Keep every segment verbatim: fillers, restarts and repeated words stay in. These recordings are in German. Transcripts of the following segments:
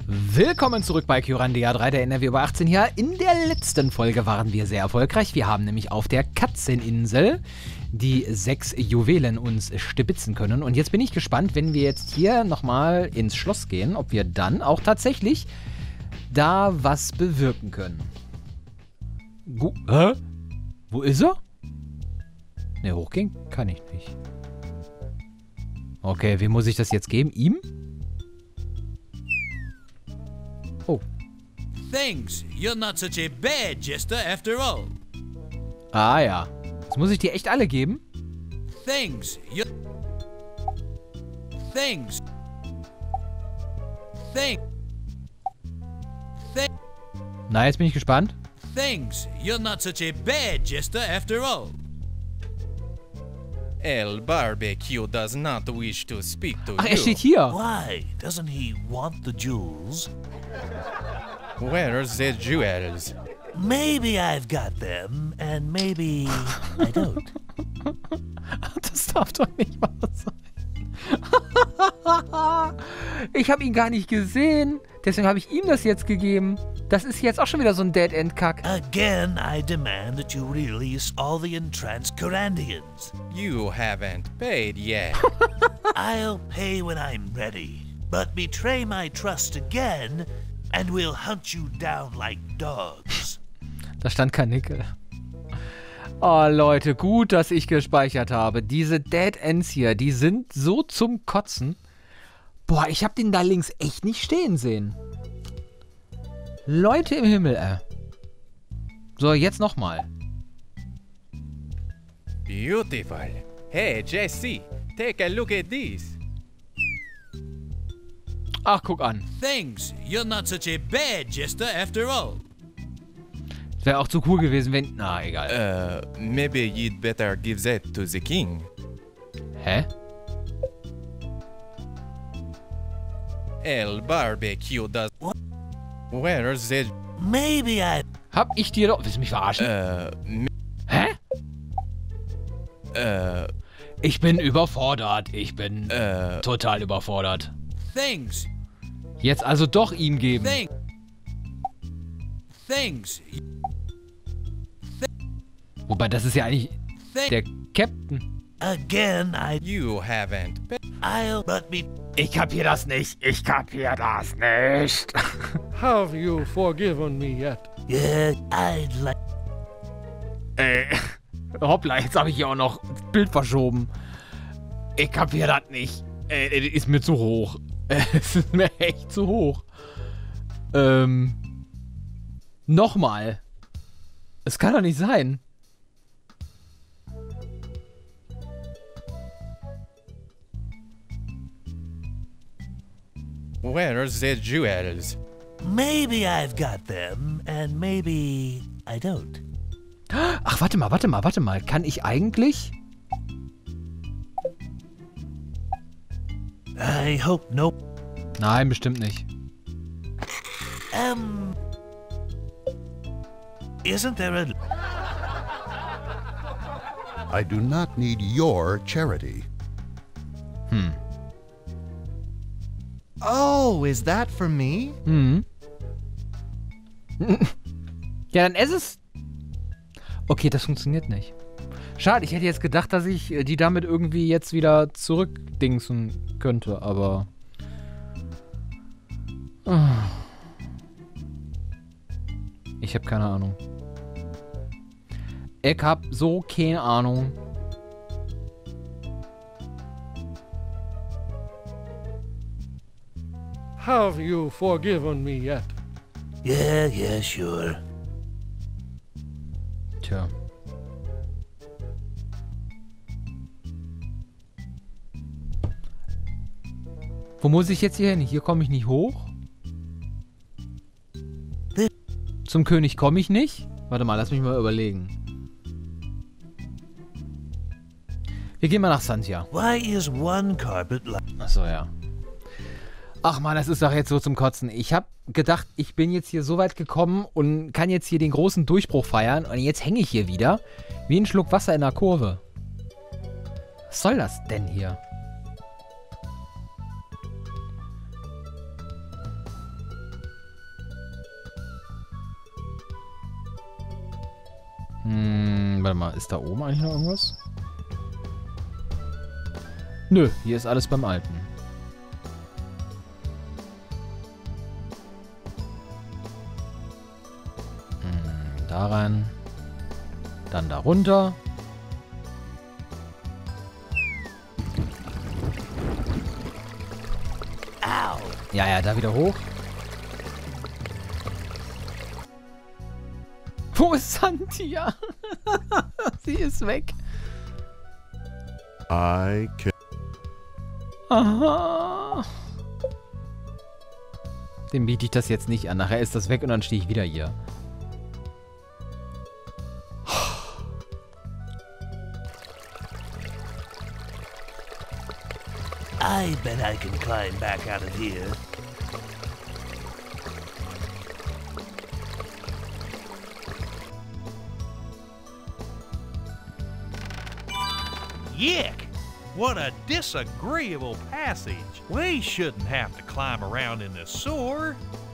Willkommen zurück bei Kyrandia drei, der N R W über achtzehn hier. In der letzten Folge waren wir sehr erfolgreich. Wir haben nämlich auf der Katzeninsel die sechs Juwelen uns stibitzen können. Und jetzt bin ich gespannt, wenn wir jetzt hier nochmal ins Schloss gehen, ob wir dann auch tatsächlich da was bewirken können. Gu Hä? Wo ist er? Ne, hochgehen kann ich nicht. Okay, wem muss ich das jetzt geben? Ihm? Oh. Thanks. You're not such a bad jester after all. Ah ja. Jetzt muss ich die echt alle geben? Thanks. You. Thanks. Thank. Thank. Na, jetzt bin ich gespannt. Thanks. You're not such a bad jester after all. El Barbecue does not wish to speak to Ach, er you. steht hier. Why? Doesn't he want the jewels? Where's the jewels? Maybe I've got them, and maybe I don't. Das darf doch nicht wahr sein. Ich habe ihn gar nicht gesehen. Deswegen habe ich ihm das jetzt gegeben. Das ist jetzt auch schon wieder so ein Dead-End-Kack. Again, I demand that you release all the entranced Kyrandians. You haven't paid yet. I'll pay when I'm ready, but betray my trust again, and we'll hunt you down like dogs. Da stand Karnickel. Oh, Leute, gut, dass ich gespeichert habe. Diese Dead Ends hier, die sind so zum Kotzen. Boah, ich habe den da links echt nicht stehen sehen. Leute im Himmel, äh. So, jetzt nochmal. Beautiful. Hey, Jesse, take a look at this. Ach, guck an. Thanks. You're not such a bad jester after all. Wäre auch zu cool gewesen, wenn... Na, egal. Uh, maybe you'd better give that to the king. Hä? El Barbecue does... What? Where's the... Maybe I... Hab ich dir doch... Willst du mich verarschen? Uh, Hä? uh, Ich bin überfordert. Ich bin uh... total überfordert. Thanks. Jetzt also doch ihm geben. Thanks. Thanks. Wobei, das ist ja eigentlich Thank. der Captain. Again, I... You haven't paid... I'll... But be... Ich kapier das nicht. Ich kapier das nicht. Have you forgiven me yet? Yeah, I'd like... Ey, hoppla, jetzt habe ich hier auch noch das Bild verschoben. Ich kapier das nicht. Ey, das ist mir zu hoch. Es ist mir echt zu hoch. Ähm. Nochmal. Es kann doch nicht sein. Where's the jewels? Maybe I've got them, and maybe I don't. Ach, warte mal, warte mal, warte mal. Kann ich eigentlich... I hope no... Nein, bestimmt nicht. Um... Isn't there a... I do not need your charity. Hm. Oh, is that for me? Hm. Ja, dann ess es. Okay, das funktioniert nicht. Schade, ich hätte jetzt gedacht, dass ich die damit irgendwie jetzt wieder zurückdingsen könnte, aber... Ich habe keine Ahnung. Ich hab so keine Ahnung. Have you forgiven me yet? Yeah, yeah, sure. Tja. Wo muss ich jetzt hier hin? Hier komme ich nicht hoch. Zum König komme ich nicht. Warte mal, lass mich mal überlegen. Wir gehen mal nach Santia. Why is one carpet like... Achso, ja. Ach man, das ist doch jetzt so zum Kotzen. Ich habe gedacht, ich bin jetzt hier so weit gekommen und kann jetzt hier den großen Durchbruch feiern. Und jetzt hänge ich hier wieder wie ein Schluck Wasser in der Kurve. Was soll das denn hier? Hm, warte mal, ist da oben eigentlich noch irgendwas? Nö, hier ist alles beim Alten. Hm, da rein. Dann da runter. Ja, ja, da wieder hoch. Wo ist Santia? Sie ist weg. I can. Aha. Dem biete ich das jetzt nicht an. Nachher ist das weg und dann stehe ich wieder hier. I bet I can climb back out of here. Yick! What a disagreeable passage. We shouldn't have to climb around in this sewer.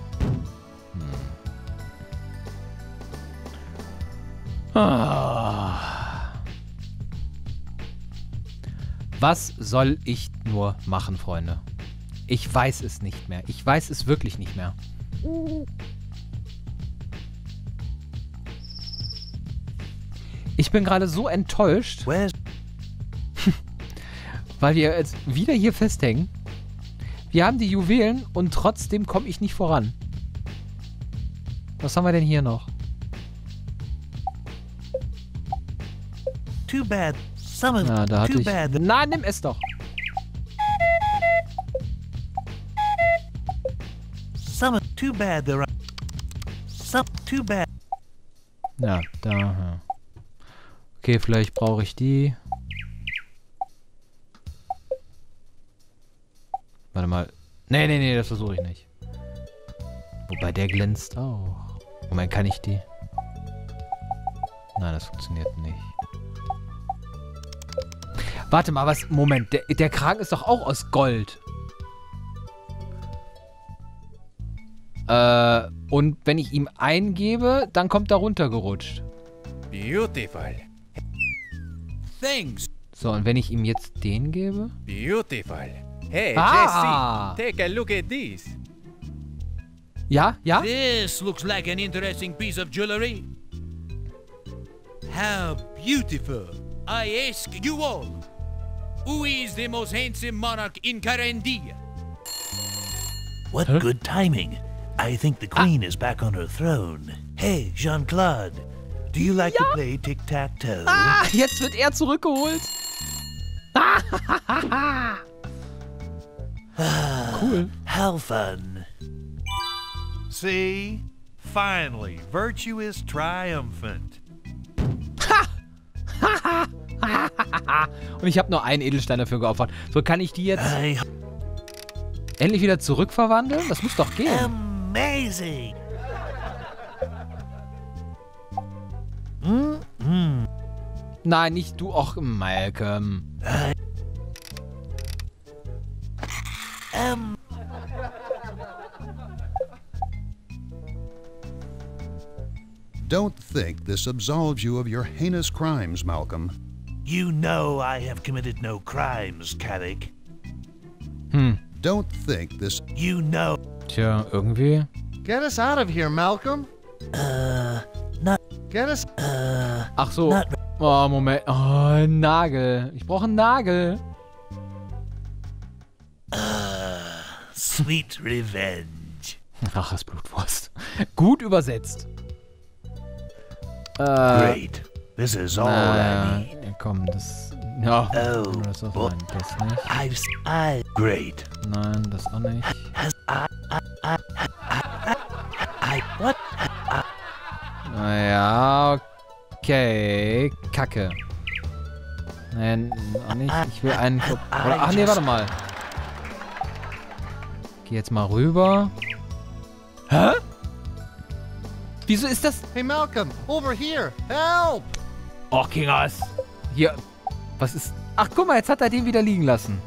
Ah. Was soll ich nur machen, Freunde? Ich weiß es nicht mehr. Ich weiß es wirklich nicht mehr. Ich bin gerade so enttäuscht, Where's weil wir jetzt wieder hier festhängen. Wir haben die Juwelen und trotzdem komme ich nicht voran. Was haben wir denn hier noch? too bad? Some of Ja, da hatte too ich... bad. Na, nimm es doch. Some too bad. There are some too bad. Ja, da. Ja. Okay, vielleicht brauche ich die. Warte mal. Nee, nee, nee, das versuche ich nicht. Wobei der glänzt auch. Moment, kann ich die? Nein, das funktioniert nicht. Warte mal, was? Moment, der, der Kragen ist doch auch aus Gold. Äh, und wenn ich ihm eingebe, dann kommt er runtergerutscht. Beautiful. Thanks. So, und wenn ich ihm jetzt den gebe? Beautiful. Hey, Ah. Jesse, take a look at this. Ja, ja? This looks like an interesting piece of jewelry. How beautiful. I ask you all, who is the most handsome monarch in Carendia? What Huh? good timing. I think the queen is back on her throne. Hey, Jean-Claude, do you like to play tic-tac-toe? Ah, jetzt wird er zurückgeholt. Cool. How fun. See? Finally, virtue is triumphant. Und ich habe nur einen Edelstein dafür geopfert. So, kann ich die jetzt I endlich wieder zurückverwandeln? Das muss doch gehen. amazing. Nein, nicht du. Och, Malcolm. Um, Don't think this absolves you of your heinous crimes, Malcolm. you know I have committed no crimes, Carrick. Hm. Don't think this. You know. Tja, irgendwie. Get us out of here, Malcolm. Uh, not. Get us. Uh, Ach so. not. Oh, Moment. Oh, ein Nagel. Ich brauche einen Nagel. Sweet revenge. Raches Blutwurst. Gut übersetzt. Äh, Great. This is all I na, need. komm, das... Ja, Oh, das ist boy. nein, das nicht. I've. s- I. Great. Nein, das auch nicht. Has I. I. I. I. I. What? Naja, okay. Kacke. Nein, auch nicht. Ich will einen... Oder, ach nee, warte mal. Geh jetzt mal rüber. Hä? Wieso ist das... Hey, Malcolm, over here. Help! Oh, Kingers. Hier. Was ist... Ach, guck mal, jetzt hat er den wieder liegen lassen.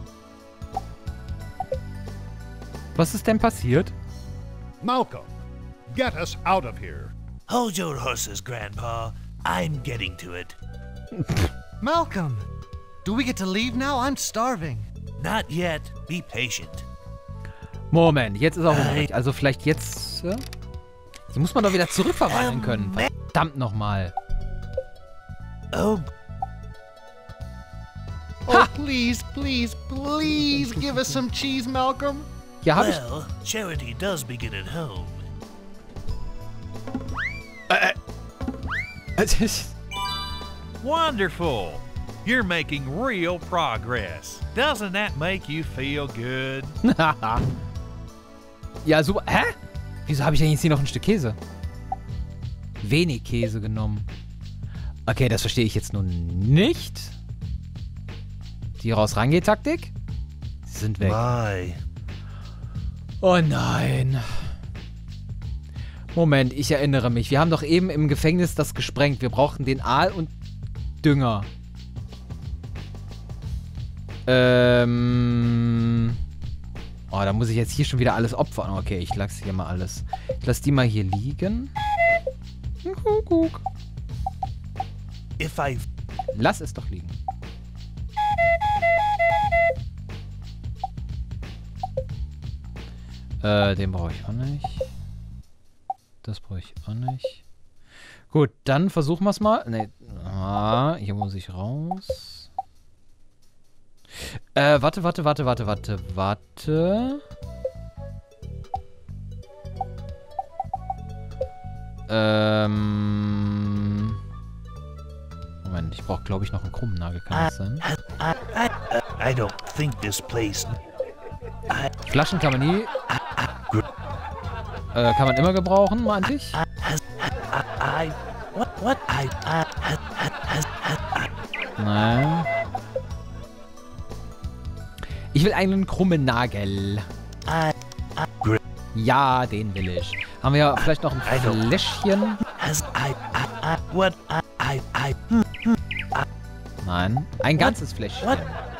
Was ist denn passiert? Malcolm, get us out of here. Hold your horses, Grandpa. I'm getting to it. Malcolm, do we get to leave now? I'm starving. Not yet. Be patient. Moment, jetzt ist er hungrig. Also vielleicht jetzt... Äh? Die muss man doch wieder zurückverwandeln können. Verdammt nochmal. Oh, Oh, please, please, please give us some cheese, Malcolm. Ja, hab ich... well, charity does begin at home. Wonderful! You're making real progress. Doesn't that make you feel good? Ja, super. Hä? Wieso habe ich denn jetzt hier noch ein Stück Käse? Wenig Käse genommen. Okay, das verstehe ich jetzt nun nicht. Die Raus-Rangeht-Taktik? Sie sind weg. My. Oh nein. Moment, ich erinnere mich. Wir haben doch eben im Gefängnis das gesprengt. Wir brauchten den Aal und Dünger. Ähm... Oh, da muss ich jetzt hier schon wieder alles opfern. Okay, ich lasse hier mal alles. Ich lasse die mal hier liegen. Kuckuck. If I... Lass es doch liegen. Äh, den brauche ich auch nicht. Das brauche ich auch nicht. Gut, dann versuchen wir es mal. Ne, ah, hier muss ich raus. Äh, warte, warte, warte, warte, warte, warte. Ähm... Moment, ich brauche, glaube ich, noch einen krummen Nagel, kann das sein? I, I, I don't think this place... Flaschen kann man nie... Äh, kann man immer gebrauchen, meinte ich? I... What? What? I... I... Nein. Ich will einen krummen Nagel. Ja, den will ich. Haben wir ja vielleicht noch ein Fläschchen? What? I... I... Nein, ein ganzes Fläschchen.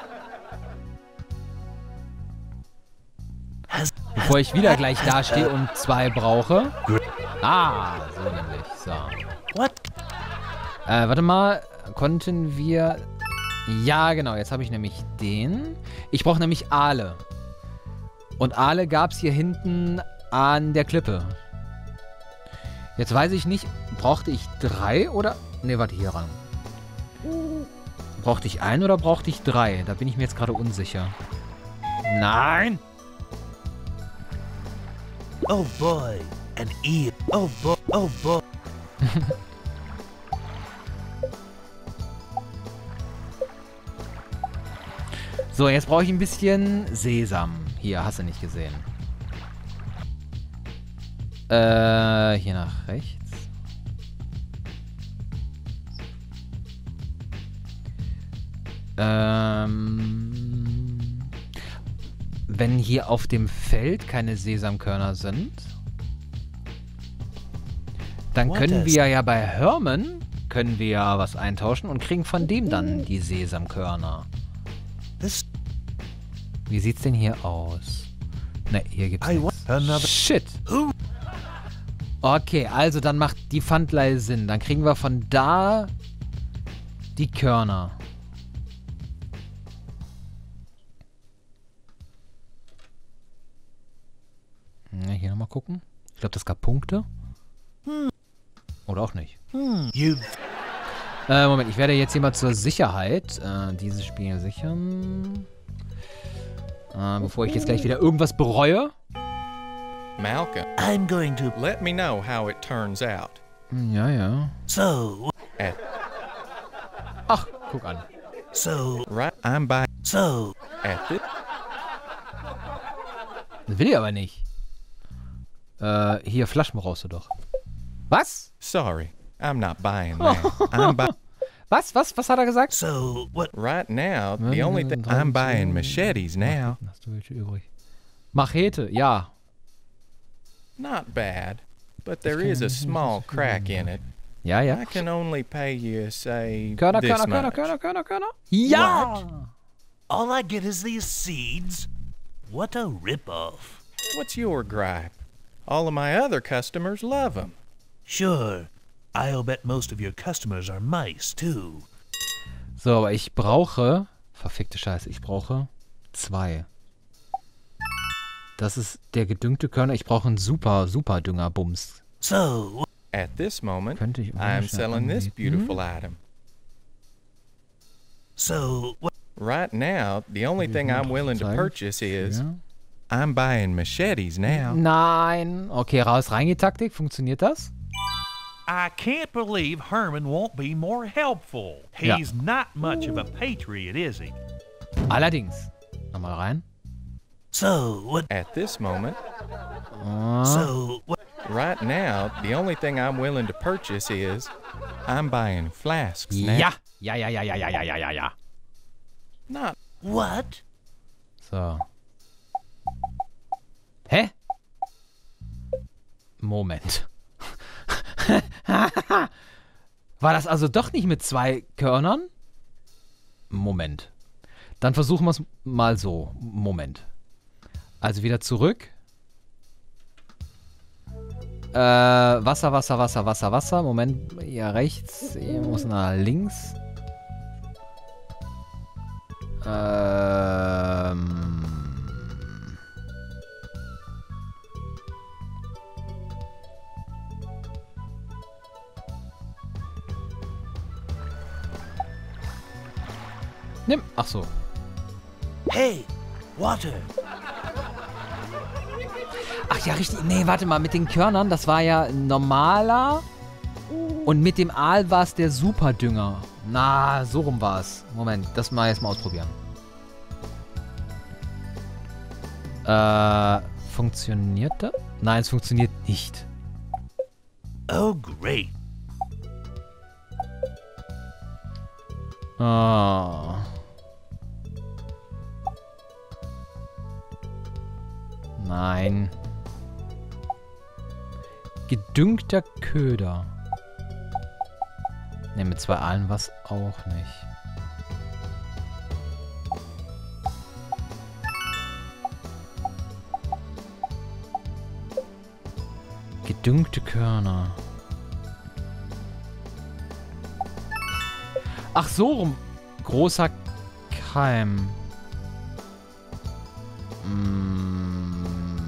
Bevor ich wieder gleich dastehe und zwei brauche. Ah, so nämlich. So. What? Äh, warte mal. Konnten wir... Ja, genau. Jetzt habe ich nämlich den. Ich brauche nämlich Aale. Und Aale gab es hier hinten an der Klippe. Jetzt weiß ich nicht, brauchte ich drei oder... Ne, warte, hier ran. Brauchte ich einen oder brauchte ich drei? Da bin ich mir jetzt gerade unsicher. Nein! Oh boy, an eel. Oh boy, oh boy. So, jetzt brauche ich ein bisschen Sesam. Hier, hast du nicht gesehen. Äh, hier nach rechts. Ähm, wenn hier auf dem Feld keine Sesamkörner sind, dann What können is- wir ja bei Herman können wir ja was eintauschen und kriegen von dem dann die Sesamkörner. This... Wie sieht's denn hier aus? Ne, hier gibt's I nichts. want another... Shit. Who? Okay, also dann macht die Pfandleihe Sinn. Dann kriegen wir von da die Körner. Ja, hier nochmal gucken. Ich glaube, das gab Punkte. Oder auch nicht. You... Äh, Moment, ich werde jetzt hier mal zur Sicherheit äh, dieses Spiel sichern. Äh, bevor ich jetzt gleich wieder irgendwas bereue. Malcolm, I'm going to... let me know how it turns out. Hm, ja, ja. So... At Ach, guck an. So... right, I'm by So... at the Das will ich aber nicht. Äh, hier, Flaschen brauchst du doch. Was? sorry, I'm not buying that. I'm buy Was? Was? Was hat er gesagt? So... What... right now. The only thing I'm buying machetes now. Hast du welche übrig? Machete, ja. Not bad, but there is a small crack in it. Ja, ja. I can only pay you, say, Körner, this Körner, Körner, much. Körner, Körner, Körner. Ja! What? All I get is these seeds? What a What's your gripe? All of my other customers love them. Sure. I'll bet most of your customers are mice, too. So, aber ich brauche... Verfickte Scheiße, ich brauche zwei. Das ist der gedüngte Körner. Ich brauche einen super, super Düngerbums. So, At this moment, Könnte ich I am ungefähr selling this anbieten. beautiful item. so, what? Right now, the only thing I'm willing to Zeigen. purchase is Ja. I'm buying machetes now. Nein. Okay, raus-rein-Taktik. Funktioniert das? I can't believe Herman won't be more helpful. Ja. He's not much of a patriot, is he? Allerdings. Nochmal rein. So, what? At this moment, Ah. So, what? right now, the only thing I'm willing to purchase is I'm buying flasks now. Ja. Ja, ja, ja, ja, ja, ja, ja, ja, ja. Not What? So. Hä? Moment. War das also doch nicht mit zwei Körnern? Moment. Dann versuchen wir es mal so. Moment. Also wieder zurück. Äh, Wasser, Wasser, Wasser, Wasser, Wasser. Moment, hier rechts. Hier muss nach links. Ähm... Nimm. Ach so. Hey, water. Ach ja, richtig. Nee, warte mal. Mit den Körnern, das war ja ein normaler. Und mit dem Aal war es der Superdünger. Na, so rum war es. Moment, das mal jetzt mal ausprobieren. Äh, funktioniert das? Nein, es funktioniert nicht. Oh, great. Oh. Nein. Gedüngter Köder. Ne, mit zwei Aalen was auch nicht. Gedüngte Körner. Ach so rum. Großer Keim. Mm.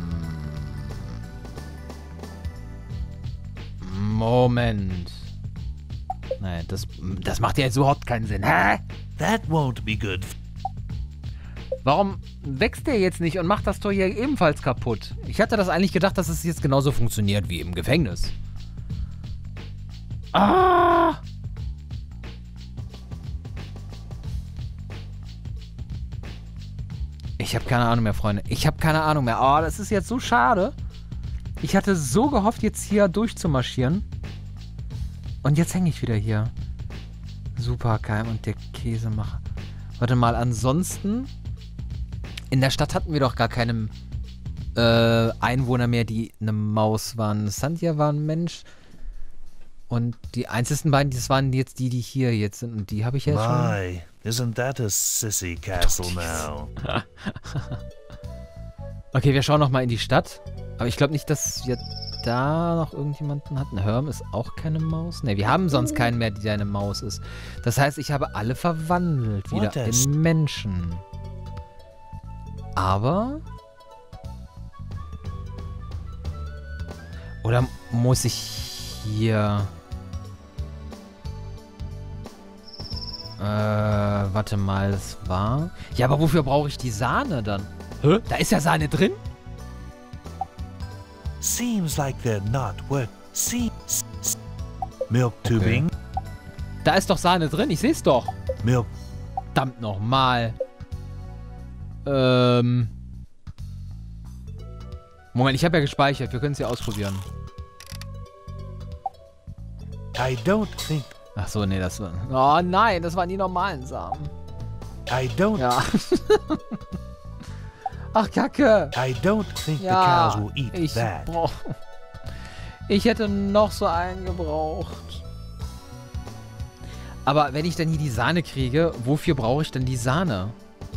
Moment. Nein, das, das macht ja jetzt überhaupt keinen Sinn. Hä? That won't be good. Warum wächst der jetzt nicht und macht das Tor hier ebenfalls kaputt? Ich hatte das eigentlich gedacht, dass es jetzt genauso funktioniert wie im Gefängnis. Ah! Ich habe keine Ahnung mehr, Freunde. Ich habe keine Ahnung mehr. Oh, das ist jetzt so schade. Ich hatte so gehofft, jetzt hier durchzumarschieren. Und jetzt hänge ich wieder hier. Superkeim und der Käsemacher. Warte mal, ansonsten... In der Stadt hatten wir doch gar keine äh, Einwohner mehr, die eine Maus waren. Sandja war ein Mensch. Und die einzigen beiden, das waren jetzt die, die hier jetzt sind. Und die habe ich jetzt schon... My, isn't that a sissy castle now? Okay, wir schauen noch mal in die Stadt. Aber ich glaube nicht, dass wir da noch irgendjemanden hatten. Herm ist auch keine Maus. Ne, wir haben sonst keinen mehr, der eine Maus ist. Das heißt, ich habe alle verwandelt wieder What is- in Menschen. Aber... Oder muss ich hier... Äh, warte mal, das war... Ja, aber wofür brauche ich die Sahne dann? Hä? Da ist ja Sahne drin? Seems like they're not work. See, s- s- milk tubing, Da ist doch Sahne drin, ich sehe es doch. milk. Verdammt nochmal. Ähm... Moment, ich habe ja gespeichert. Wir können es ja ausprobieren. I don't think. Ach so, nee, das war... Oh nein, das waren die normalen Samen. I don't. Ja. Ach, Kacke. I don't think Ja, the cows will eat ich that. brauch... Ich hätte noch so einen gebraucht. Aber wenn ich dann hier die Sahne kriege, wofür brauche ich denn die Sahne?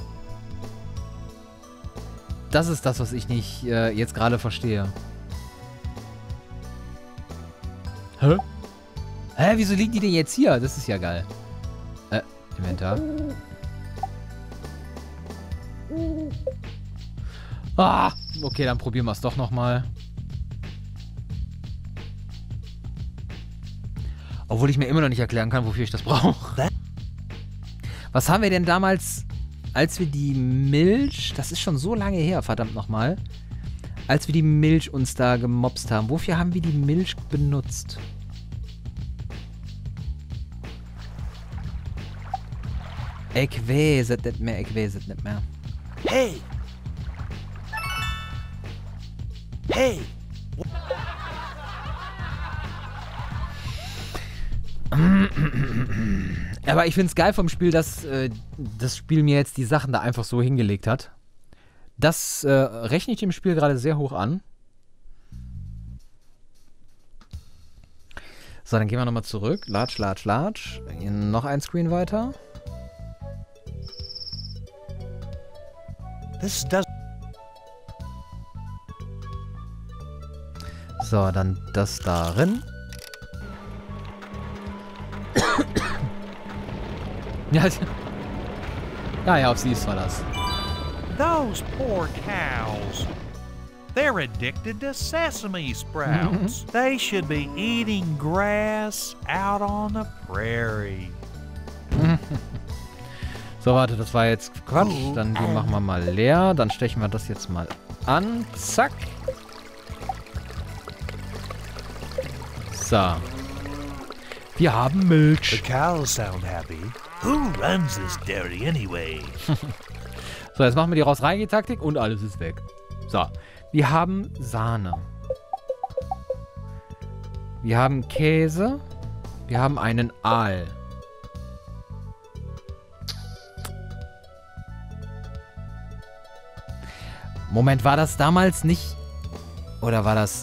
Das ist das, was ich nicht äh, jetzt gerade verstehe. Hä? Hä, wieso liegen die denn jetzt hier? Das ist ja geil. Äh, Inventar. Ah, okay, dann probieren wir es doch nochmal. Obwohl ich mir immer noch nicht erklären kann, wofür ich das brauche. Was haben wir denn damals, als wir die Milch... Das ist schon so lange her, verdammt nochmal. Als wir die Milch uns da gemobst haben. Wofür haben wir die Milch benutzt? Ich weiß es nicht mehr, ich weiß es nicht mehr. Hey! Hey! Aber ich finde es geil vom Spiel, dass äh, das Spiel mir jetzt die Sachen da einfach so hingelegt hat. Das äh, rechne ich dem Spiel gerade sehr hoch an. So, dann gehen wir nochmal zurück. Latsch, latsch, latsch. Noch ein Screen weiter. This does. So, dann das darin. Ja, ja, ja, auf sie ist war das. Those poor cows. They're addicted to sesame sprouts. They should be eating grass out on the prairie. So, warte, das war jetzt Quatsch. Dann die machen wir mal leer. Dann stechen wir das jetzt mal an. Zack. So. Wir haben The Milch. cows sound happy. Who runs this dairy anyway? So, jetzt machen wir die Raus-Reinge-Taktik und alles ist weg. So. Wir haben Sahne. Wir haben Käse. Wir haben einen Aal. Moment, war das damals nicht... Oder war das...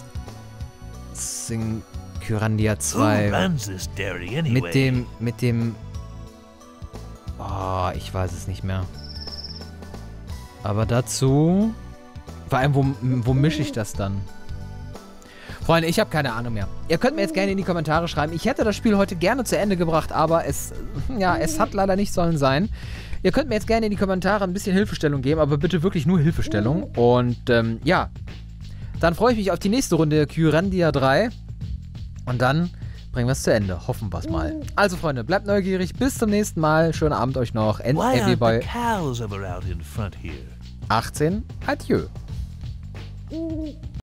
Syncurandia zwei? Who runs this dairy anyway? Mit dem... Mit dem... Oh, ich weiß es nicht mehr. Aber dazu... Vor allem, wo, wo mische ich das dann? Freunde, ich habe keine Ahnung mehr. Ihr könnt mir jetzt gerne in die Kommentare schreiben. Ich hätte das Spiel heute gerne zu Ende gebracht, aber es... Ja, es hat leider nicht sollen sein. Ihr könnt mir jetzt gerne in die Kommentare ein bisschen Hilfestellung geben, aber bitte wirklich nur Hilfestellung. Und, ähm, ja. Dann freue ich mich auf die nächste Runde Kyrandia drei. Und dann bringen wir es zu Ende. Hoffen wir es mal. Also, Freunde, bleibt neugierig. Bis zum nächsten Mal. Schönen Abend euch noch. And Why aren't the everybody cows ever out in front here? achtzehn. Adieu.